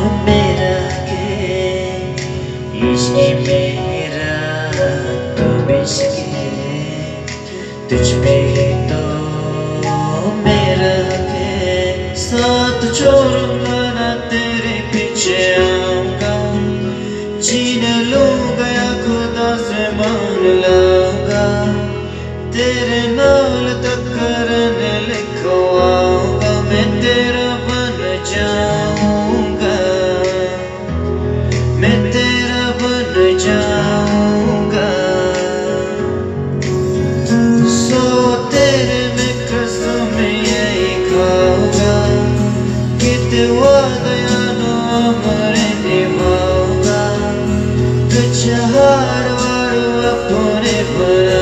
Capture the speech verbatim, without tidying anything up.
मेरा के इश्क मेरा तो इश्क तुझ पे तो मेरा के साथ छोड़ूंगा ना तेरे पीछे आऊंगा जीने लूंगा या खुदा से मान लाऊंगा तेरे नाल टक्कर लिखवाऊंगा मैं तेरा बन जाऊंगा मैं तेरा बन जाऊंगा सो तेरे में कसम यही खाऊंगा किते वादा यानो हमारे निभाऊंगा कुछ हार वार अपने पर